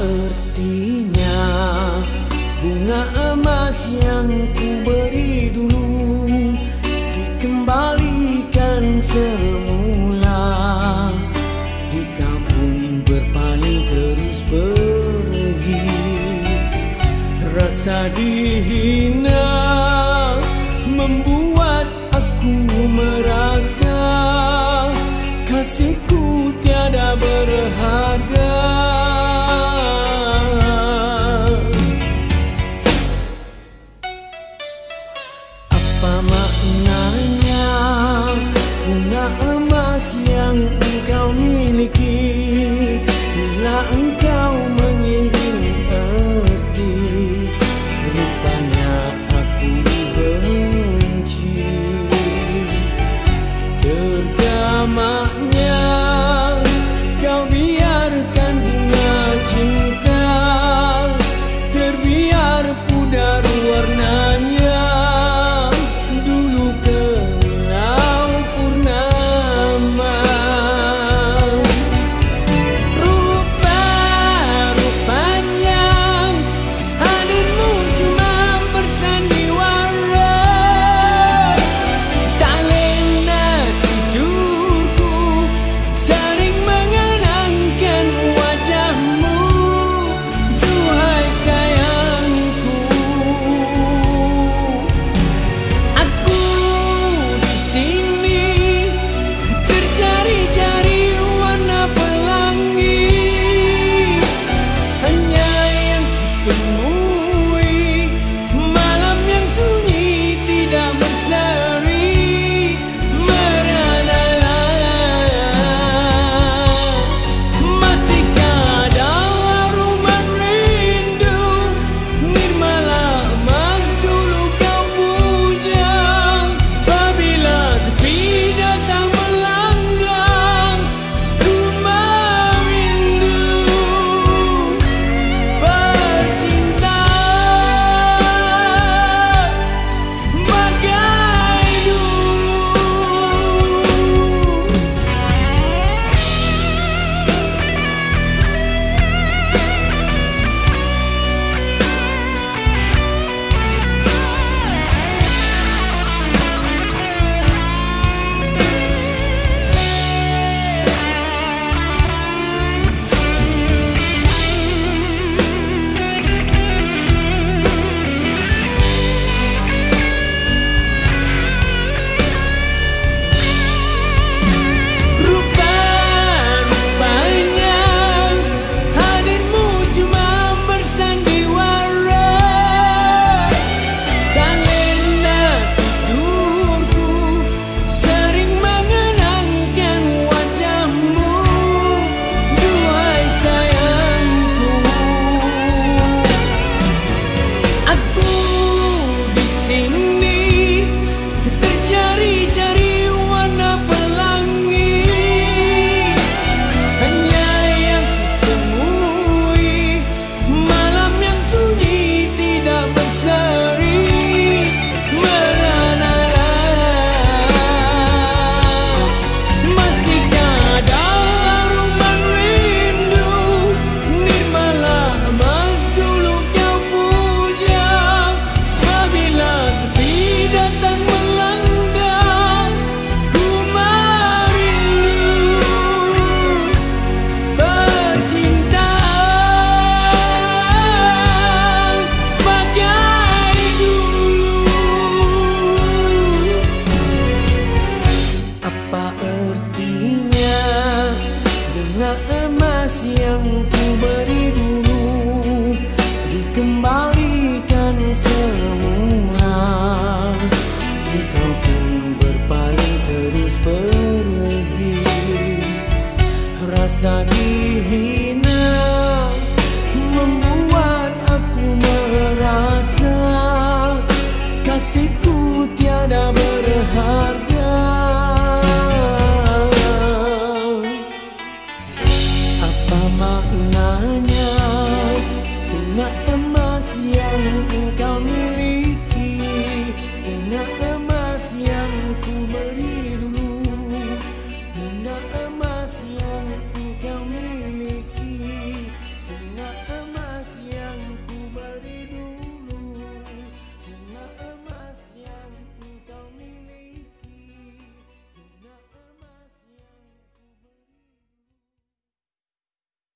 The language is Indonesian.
artinya bunga emas yang ku beri dulu dikembalikan semula? Engkau pun berpaling terus pergi. Rasa dihina membuat aku merasa kasihku tiada berharga. Apa maknanya bunga emas yang engkau miliki bila engkau mengirim erti? Rupanya aku dibenci. Tergamaknya kau biarkan bunga cinta terbiar pudar warnanya dulu kelau purnama. Rupa-rupanya hadirmu cuma bersandiwara, tak lena tidurku sering mengenangkan wajahmu. Duhai sayangku, aku di sini tercari-cari warna pelangi, hanya yang kutemui malam yang sunyi tidak berseri. Meranalah, masihkah dalam rumah rindu nirmala emas dulu kau puja? Apabila sepi datang melanda ku merindu bercinta bagai dulu. Rupa-rupanya hadirmu cuma bersandiwara, tak lena tidurku sering mengenangkan wajahmu. Duhai sayangku, aku di sini tercari-cari warna pelangi, hanya yang kutemui malam yang sunyi tidak berseri. Meranalah, masihkah dalam rumah rindu nirmala emas dulu kau puja? Apabila sepi datang melanda ku merindu percintaan bagai dulu. Apa artinya bunga emas yang ku beri dulu dikembalikan semula? Engkau pun berpaling terus pergi. Rasa dihina membuat aku merasa kasihku tiada berharga. Apa maknanya bunga emas yang engkau